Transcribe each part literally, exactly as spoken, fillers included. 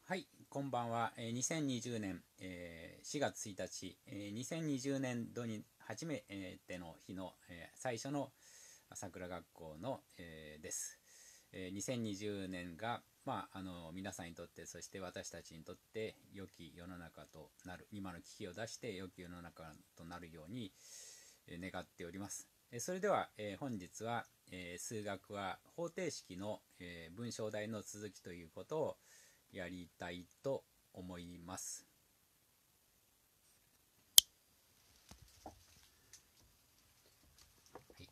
はい、こんばんは。えーにせんにじゅうねん、えーしがつついたち、えーにせんにじゅうねん度に初めての日の、えー最初の桜学校の、えーです。えーにせんにじゅうねんが、まあ、あの皆さんにとって、そして私たちにとって良き世の中となる、今の危機を出して良き世の中となるように、えー願っております。えーそれでは、えー本日は、えー数学は方程式の、えー文章題の続きということをやりたいと思います。はい、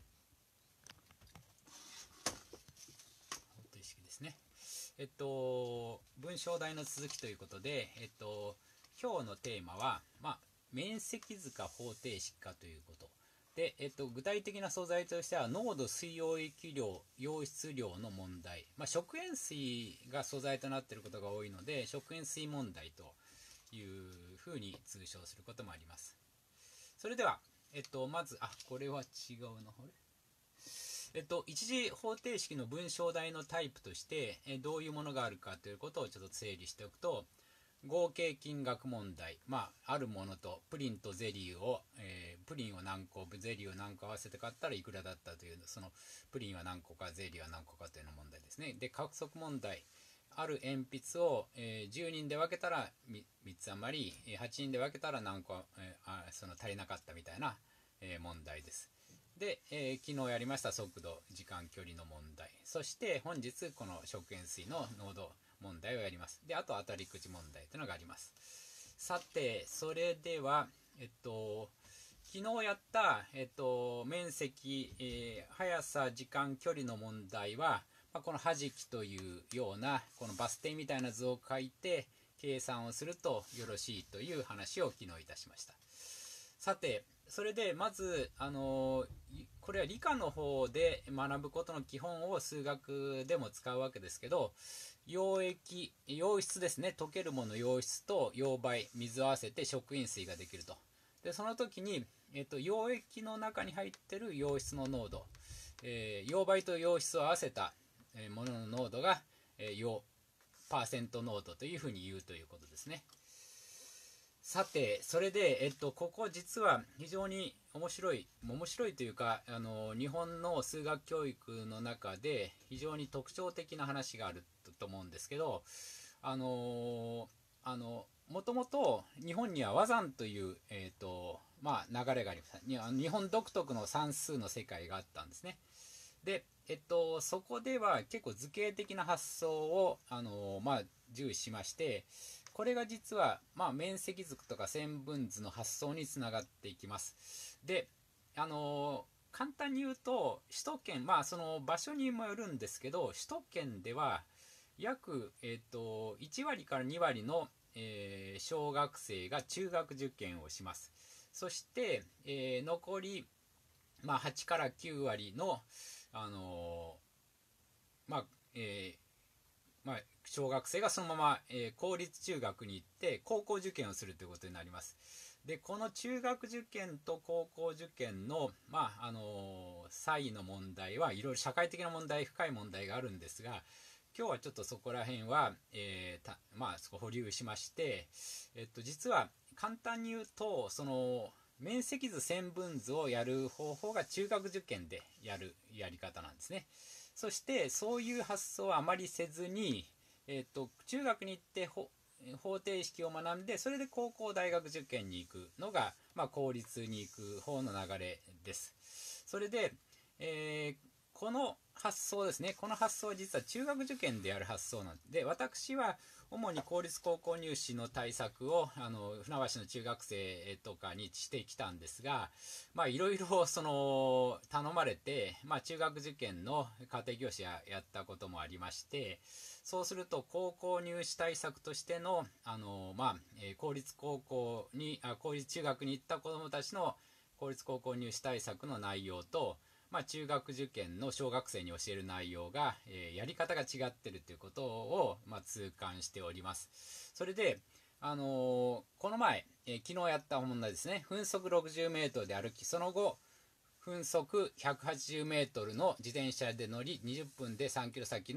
方程式ですね。えっと文章題の続きということで、えっと今日のテーマは、まあ、面積図か方程式かということで、えっと、具体的な素材としては濃度、水溶液量、溶出量の問題、まあ、食塩水が素材となっていることが多いので食塩水問題というふうに通称することもあります。それでは、えっと、まず、あ、これは違うな、あれえっと、一次方程式の文章題のタイプとして、えどういうものがあるかということをちょっと整理しておくと、合計金額問題、まあ、あるものとプリンとゼリーを、えー、プリンを何個、ゼリーを何個合わせて買ったらいくらだったという、そのプリンは何個か、ゼリーは何個かというの問題ですね。で、獲得問題、ある鉛筆を、えー、じゅうにんで分けたら みっつ余り、はちにんで分けたら何個、えー、あその足りなかったみたいな、えー、問題です。で、えー、昨日やりました速度、時間、距離の問題、そして本日この食塩水の濃度問題をやります。で、あと当たりくじ問題というのがあります。さて、それでは、えっと、昨日やった、えっと、面積、えー、速さ、時間、距離の問題は、まあ、このはじきというようなこのバス停みたいな図を書いて計算をするとよろしいという話を昨日いたしました。さて、それでまず、あのこれは理科の方で学ぶことの基本を数学でも使うわけですけど、溶液、溶質ですね、溶けるもの溶質と溶媒、水を合わせて食塩水ができると。で、その時に、えっと、溶液の中に入っている溶質の濃度、えー、溶媒と溶質を合わせたものの濃度が、えー、溶パーセント濃度というふうに言うということですね。さて、それで、えっと、ここ実は非常に面白い、面白いというか、あの、日本の数学教育の中で非常に特徴的な話があると思うんですけど、あの、あの、もともと日本には和算という、えっと、まあ、流れがありました。日本独特の算数の世界があったんですね。で、えっと、そこでは結構図形的な発想を、あの、まあ、重視しまして、これが実は、まあ、面積図とか線分図の発想につながっていきます。で、あの簡単に言うと首都圏、まあその場所にもよるんですけど、首都圏では約、えー、といち割からに割の、えー小学生が中学受験をします。そして、えー残り、まあ、はちからきゅう割の、あのーまあえーまあ、小学生がそのまま、えー公立中学に行って高校受験をするということになります。で、この中学受験と高校受験の、まああのー差異の問題はいろいろ社会的な問題、深い問題があるんですが、今日はちょっとそこら辺は、えーたまあ、そこ保留しまして、えっと、実は簡単に言うと、その面積図線分図をやる方法が中学受験でやるやり方なんですね。そしてそういう発想はあまりせずに、えー、と中学に行って方程式を学んで、それで高校大学受験に行くのが、まあ、公立に行く方の流れです。それで、えーこの発想ですね、この発想は実は中学受験でやる発想なんで、私は主に公立高校入試の対策をあの船橋の中学生とかにしてきたんですが、まあいろいろその頼まれて、まあ、中学受験の家庭教師ややったこともありまして、そうすると高校入試対策としてのあの、まあえー公立高校にあ公立中学に行った子どもたちの公立高校入試対策の内容と、まあ、中学受験の小学生に教える内容が、えーやり方が違っているということを、まあ、痛感しております。それで、あのーこの前、えー昨日やった問題ですね、分速ろくじゅうメートルで歩き、その後分速ひゃくはちじゅうメートルの自転車で乗りにじゅっぷんでさんキロ先の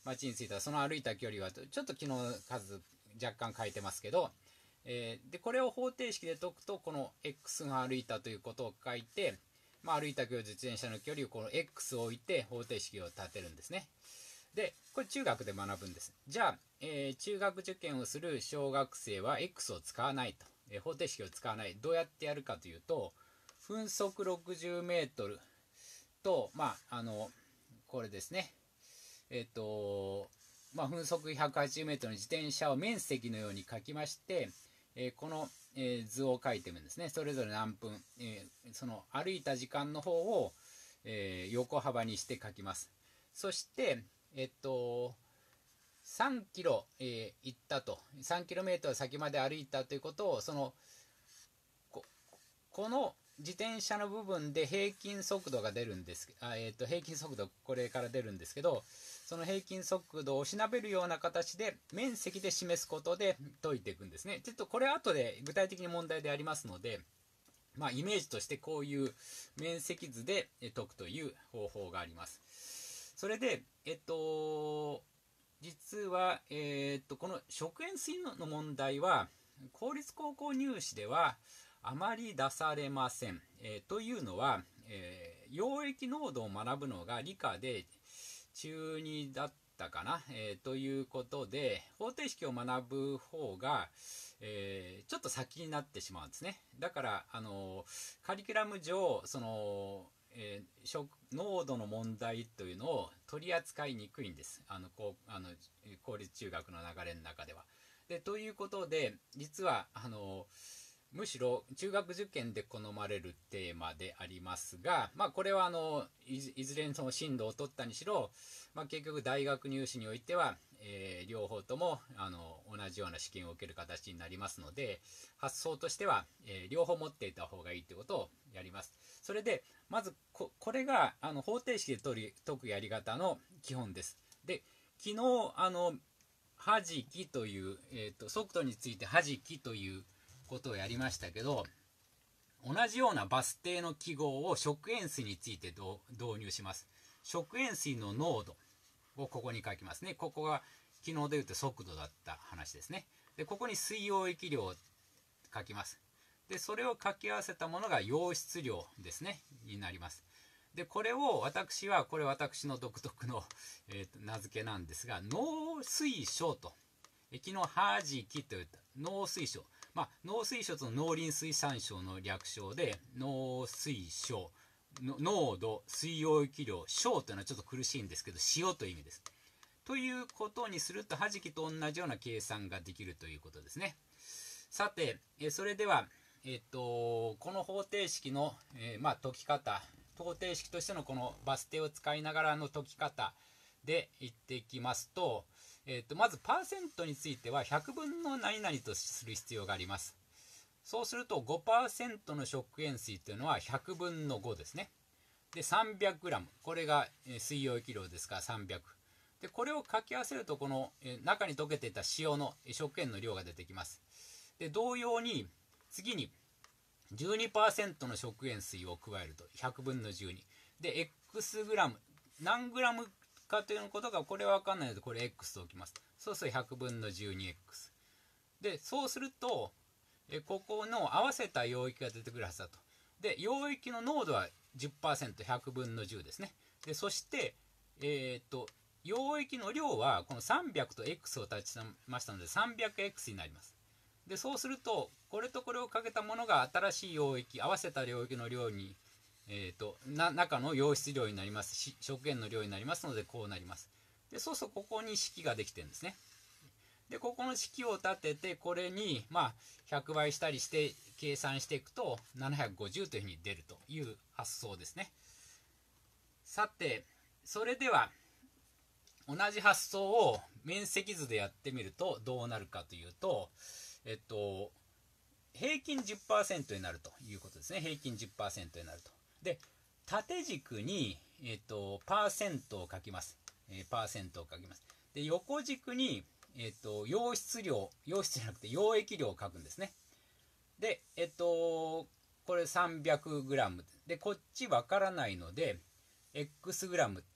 町に着いたらその歩いた距離はちょっと昨日数若干変えてますけど、えー、でこれを方程式で解くとこの x が歩いたということを書いて、まあ、歩いた距離自転車の距離をこの x を置いて方程式を立てるんですね。でこれ中学で学ぶんです。じゃあ、えー、中学受験をする小学生は x を使わないと、えー、方程式を使わない。どうやってやるかというと、分速ろくじゅうメートルと、まあ、あのこれですね、えっ、ー、とまあ、分速ひゃくはちじゅうメートルの自転車を面積のように書きまして、えー、この、えー、図を書いてるんですね。それぞれ何分、えー、その歩いた時間の方を、えー、横幅にして書きます。そしてえっと、さんキロ、えー、行ったと、さんキロメートル先まで歩いたということを、その、こ、この自転車の部分で平均速度が出るんです、あ、えーと、平均速度、これから出るんですけど、その平均速度を調べるような形で、面積で示すことで解いていくんですね。ちょっとこれ後で具体的に問題でありますので、まあ、イメージとしてこういう面積図で解くという方法があります。それで、えっと、実は、えっと、この食塩水の問題は、公立高校入試ではあまり出されません。えー、というのは、えー、溶液濃度を学ぶのが理科で中にだったかな、えー、ということで、方程式を学ぶ方が、えー、ちょっと先になってしまうんですね。だから、あのカリキュラム上、その、えー、食濃度の問題というのを取り扱いにくいんです。あのこうあの公立中学の流れの中では。でということで、実はあのむしろ中学受験で好まれるテーマでありますが、まあ、これはあの い, いずれにその進路を取ったにしろ、まあ、結局大学入試においては、えー、両方ともあの同じような試験を受ける形になりますので、発想としては、えー、両方持っていた方がいいということをやります。それでまず こ, これがあの方程式で解り解くやり方の基本です。で昨日あのはじきという、えーと、速度についてはじきということをやりましたけど、同じようなバス停の記号を食塩水について導入します。食塩水の濃度をここに書きますね。ここが昨日でいうと速度だった話ですね。でここに水溶液量を書きます。でそれを掛け合わせたものが溶質量ですねになります。でこれを私はこれ私の独特の、えー、と名付けなんですが、濃水晶と、え昨日はじきといった濃水晶、まあ、農水省と農林水産省の略称で、農水省、濃度、水溶液量、省というのはちょっと苦しいんですけど、塩という意味です。ということにすると、はじきと同じような計算ができるということですね。さて、えそれでは、えっと、この方程式の、えー、まあ、解き方、方程式としてのこのバス停を使いながらの解き方で言っていきますと、えー、とまずパーセントについてはひゃくぶんの何々とする必要があります。そうすると ごパーセント の食塩水というのはひゃくぶんのごですね。で さんびゃくグラム、 これが水溶液量ですからさんびゃくで、これを掛け合わせるとこの中に溶けていた塩の食塩の量が出てきます。で同様に次に じゅうにパーセント の食塩水を加えるとひゃくぶんのじゅうにで X グラム、何グラムかということがこれは分かんないので、これ X と置きます。そうするとひゃくぶんのじゅうにエックス で、そうするとえここの合わせた溶液が出てくるはずだと。で溶液の濃度は じゅっパーセント、ひゃくぶんのじゅうですね。でそしてえー、っと溶液の量はこのさんびゃくと X を立ちましたので さんびゃくエックス になります。でそうするとこれとこれをかけたものが新しい溶液、合わせた溶液の量に、えー、とな中の溶質量になりますし、食塩の量になりますのでこうなります。でそうするとここに式ができてるんですね。でここの式を立てて、これにまあひゃくばいしたりして計算していくとななひゃくごじゅうというふうに出るという発想ですね。さてそれでは同じ発想を面積図でやってみるとどうなるかというと、えっと平均 じゅっパーセント になるということですね。平均 じゅっパーセント になると。で縦軸に、えっと、パーセントを書きます。えー、パーセントを書きます。で横軸に、えっと、溶質量、溶質じゃなくて溶液量を書くんですね。でえっとこれ さんびゃくグラム で、こっちわからないので X グラム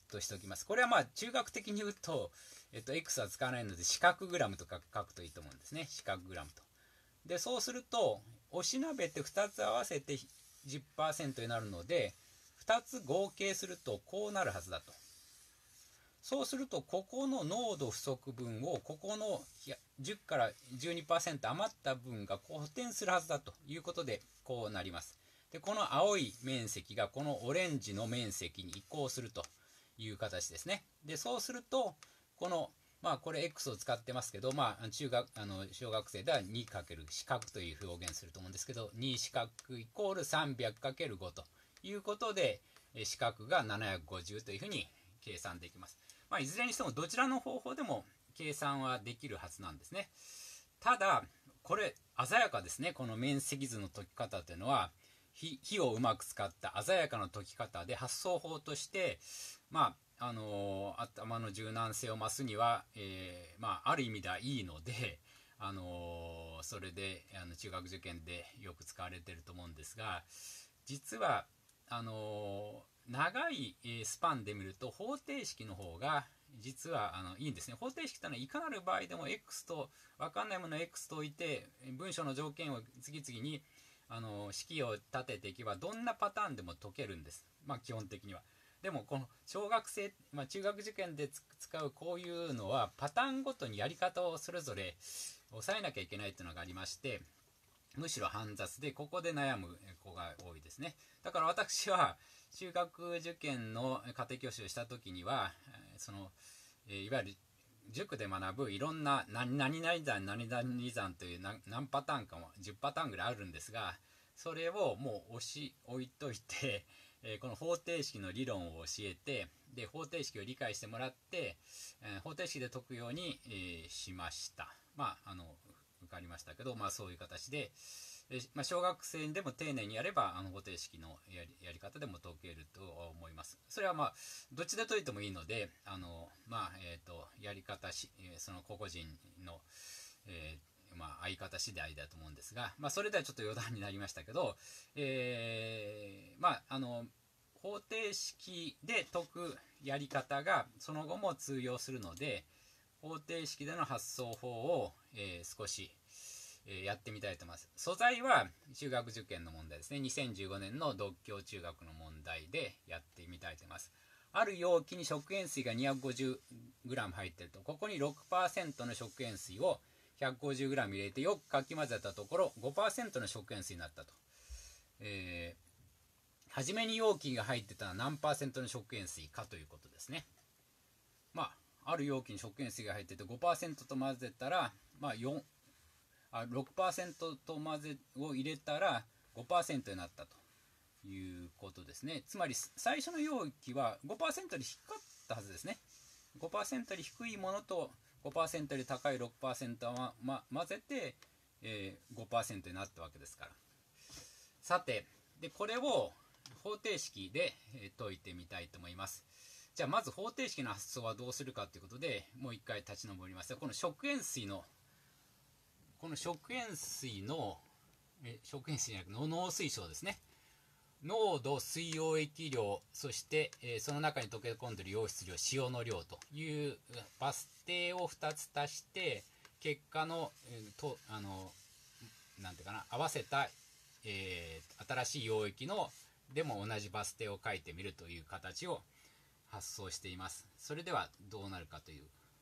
としておきます。これはまあ中学的に言うと、えっと、X は使わないので四角グラムとか書くといいと思うんですね。四角グラムと。でそうするとおしなべってふたつ合わせて じゅっパーセント になるので、ふたつ合計するとこうなるはずだと。そうするとここの濃度不足分をここのじゅうから じゅうにパーセント 余った分がこう補填するはずだということでこうなります。でこの青い面積がこのオレンジの面積に移行するという形ですね。でそうするとこのまあこれ X を使ってますけど、まあ中学あの小学生では にかける 四角という表現すると思うんですけど、に四角イコール さんびゃくかけるご ということで四角がななひゃくごじゅうというふうに計算できます。まあ、いずれにしてもどちらの方法でも計算はできるはずなんですね。ただこれ鮮やかですね。この面積図の解き方というのは火をうまく使った鮮やかな解き方で、発想法としてまああのー、頭の柔軟性を増すには、えー、まあ、ある意味ではいいので、あのー、それであの中学受験でよく使われていると思うんですが、実はあのー、長いスパンで見ると方程式の方が実はあのいいんですね。方程式というのはいかなる場合でも X と分かんないものを X と置いて文章の条件を次々にあの式を立てていけばどんなパターンでも解けるんです。まあ基本的には。でもこの小学生、まあ、中学受験で使うこういうのはパターンごとにやり方をそれぞれ抑えなきゃいけないというのがありまして、むしろ煩雑でここで悩む子が多いですね。だから私は中学受験の家庭教師をした時にはそのいわゆる塾で学ぶいろんな何々算何々算という何パターンかもじゅっパターンぐらいあるんですが、それをもう押し置いといてこの方程式の理論を教えて、で方程式を理解してもらって方程式で解くようにしました。まああの受かりましたけど、まあそういう形で、まあ、小学生でも丁寧にやればあの方程式のや り, やり方でも解けると思います。それはまあどっちで解いてもいいので、あのまあえっ、ー、とやり方しその個々人の、えー、まあ相方次第だと思うんですが、まあそれではちょっと余談になりましたけど、えー、まああの方程式で解くやり方がその後も通用するので、方程式での発想法を、えー、少しやってみたいと思います。素材は中学受験の問題ですね。にせんじゅうごねんの独協中学の問題でやってみたいと思います。ある容器に食塩水が にひゃくごじゅうグラム 入っていると、ここに ろくパーセント の食塩水を ひゃくごじゅうグラム 入れてよくかき混ぜたところ ごパーセント の食塩水になったと。えー、初めに容器が入ってたのは何パーセントの食塩水かということですね。まあ、ある容器に食塩水が入ってて ごパーセント と混ぜたら、まあ4あ ろくパーセント と混ぜを入れたら ごパーセント になったということですね。つまり最初の容器は ごパーセント より低かったはずですね。ごパーセント より低いものと ごパーセント より高い ろくパーセント を、ま、混ぜて、えー、ごパーセント になったわけですから。さてでこれを方程式で解いてみたいと思います。じゃあまず方程式の発想はどうするかということでもう一回立ち上ります。この食塩水のこの食塩水のえ食塩水じゃなくて農水晶ですね。濃度、水溶液量、そして、えー、その中に溶け込んでいる溶質量、塩の量というバス停をふたつ足して結果の、えー、とあのなんていうかな合わせた、えー、新しい溶液のでも同じバス停を書いてみるという形を発想しています。それではどうなるかという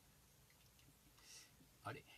あれ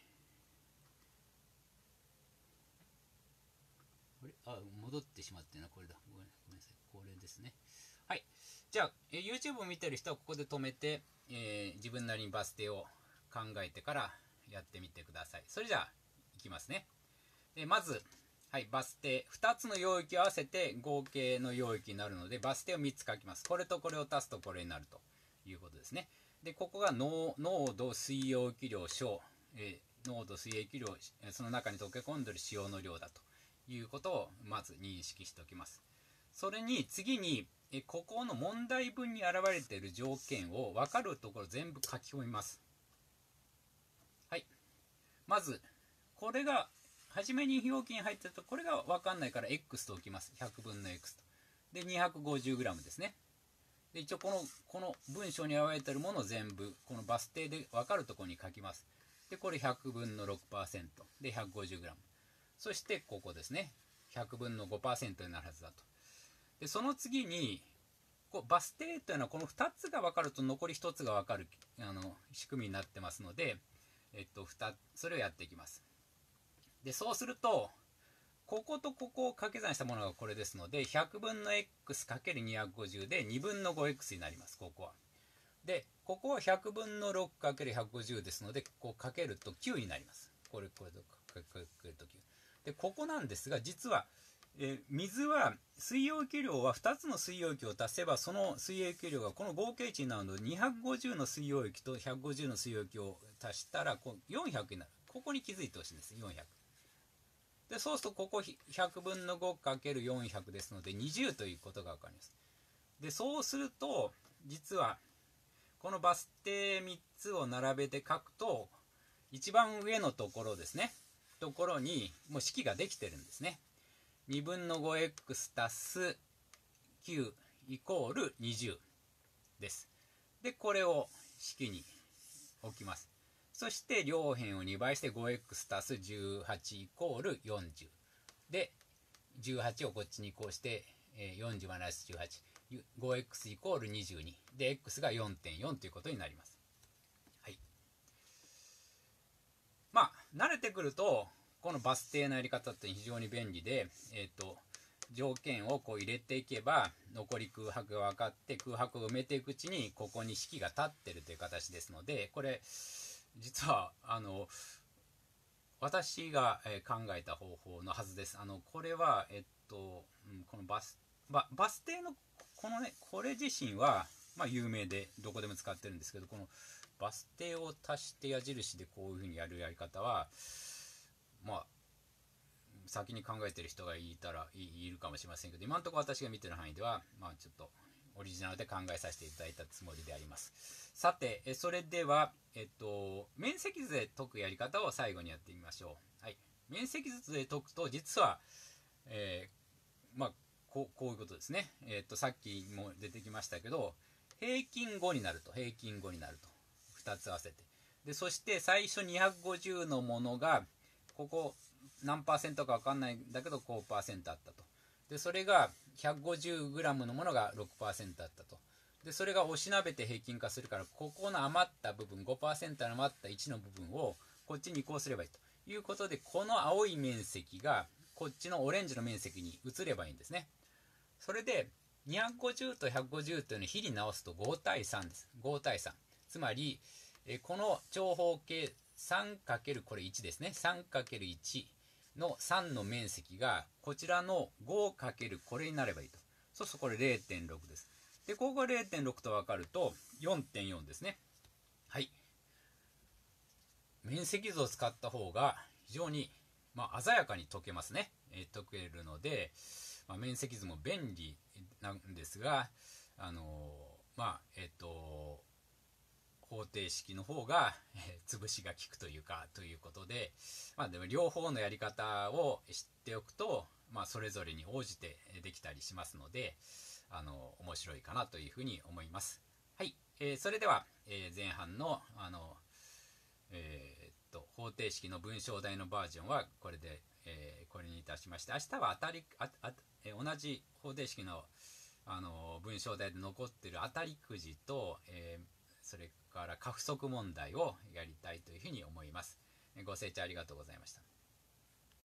あ戻ってしまってな、これだ。ごめんなさい。これですね。はい。じゃあ、え YouTube を見てる人はここで止めて、えー、自分なりにバス停を考えてからやってみてください。それじゃあ、いきますね。でまず、はい、バス停。ふたつの溶液を合わせて合計の溶液になるので、バス停をみっつ書きます。これとこれを足すとこれになるということですね。で、ここが濃度、水溶液量、小、えー、濃度、水液量、その中に溶け込んでいる塩の量だと。いうことをまず認識しておきます。それに次にえここの問題文に現れている条件を分かるところ全部書き込みます。はい。まずこれが初めに容器に入ってるとこれが分かんないから X と置きます。ひゃくぶんの X と。で にひゃくごじゅうグラム ですね。 で一応このこの文章に表れているものを全部このバス停で分かるところに書きます。でこれひゃくぶんの ろくパーセント で ひゃくごじゅうグラム、 そしてここですね、ひゃくぶんの ごパーセント になるはずだと。でその次にこうバス停というのはこのふたつが分かると残りひとつが分かるあの仕組みになってますので、えっと、それをやっていきます。でそうするとこことここを掛け算したものがこれですので、ひゃくぶんの エックスかけるにひゃくごじゅう でにぶんの ごエックス になります。ここは。で、ここはひゃくぶんの ろくかけるひゃくごじゅう ですので、こうかけるときゅうになります。これ、これとかけるときゅう。で、ここなんですが、実は、えー、水は、水溶液量はふたつの水溶液を足せば、その水溶液量がこの合計値になるので、にひゃくごじゅうの水溶液とひゃくごじゅうの水溶液を足したら、こうよんひゃくになる。ここに気づいてほしいんです。よんひゃく。でそうするとここひゃくぶんの ごかけるよんひゃく ですのでにじゅうということが分かります。でそうすると実はこのバス停みっつを並べて書くと一番上のところですね、ところにもう式ができてるんですね。にぶんの ごエックス 足すきゅうイコールにじゅうです。でこれを式に置きます。そして両辺をにばいして ごエックス 足すじゅうはちイコールよんじゅうでじゅうはちをこっちに移行してよんじゅうマイナスじゅうはち ごエックス イコールにじゅうにで x が よんてんよん ということになります。はい、まあ慣れてくるとこのバス停のやり方って非常に便利で、えーと条件をこう入れていけば残り空白が分かって空白を埋めていくうちにここに式が立ってるという形ですので、これ実はあの私が考えた方法のはずです。あのこれは、えっと、このバス、バ、バス停のこのね、これ自身は、まあ、有名でどこでも使ってるんですけど、このバス停を足して矢印でこういうふうにやるやり方は、まあ、先に考えてる人がいたらい、いるかもしれませんけど、今のところ私が見てる範囲では、まあ、ちょっとオリジナルで考えさせていただいたつもりであります。さて、それでは、えっと、面積図で解くやり方を最後にやってみましょう。はい、面積図で解くと、実は、えー、まあこう、こういうことですね。えっと、さっきも出てきましたけど、平均ごになると、平均ごになると。ふたつ合わせて。で、そして最初にひゃくごじゅうのものが、ここ何パーセントか分かんないんだけど、ごパーセントあったと。で、それが ひゃくごじゅうグラム のものが ろくパーセントあったと。でそれが押しなべて平均化するから、ここの余った部分 ごパーセント の余ったいちの部分をこっちに移行すればいいということで、この青い面積がこっちのオレンジの面積に移ればいいんですね。それでにひゃくごじゅうとひゃくごじゅうというのを比に直すとごたいさんです。ごたいさん、つまりえこの長方形 さんかける これいちですね。 さんかけるいち のさんの面積がこちらの ごかける これになればいいと。そうするとこれ れいてんろくです。でここが れいてんろく と分かると よんてんよん ですね。はい、面積図を使った方が非常に、まあ、鮮やかに解けますね。えー、解けるので、まあ、面積図も便利なんですが、あのー、まあえっ、ー、と方程式の方が、えー、潰しが効くというかということで、まあ、でも両方のやり方を知っておくと、まあ、それぞれに応じてできたりしますので、あの面白いかなというふうに思います。はい、えー、それでは、えー、前半のあの、えー、っと方程式の文章題のバージョンはこれで、えー、これにいたしまして、明日は当たりああ、えー、同じ方程式のあの文章題で残っている当たりくじと、えー、それから過不足問題をやりたいというふうに思います。ご清聴ありがとうございました。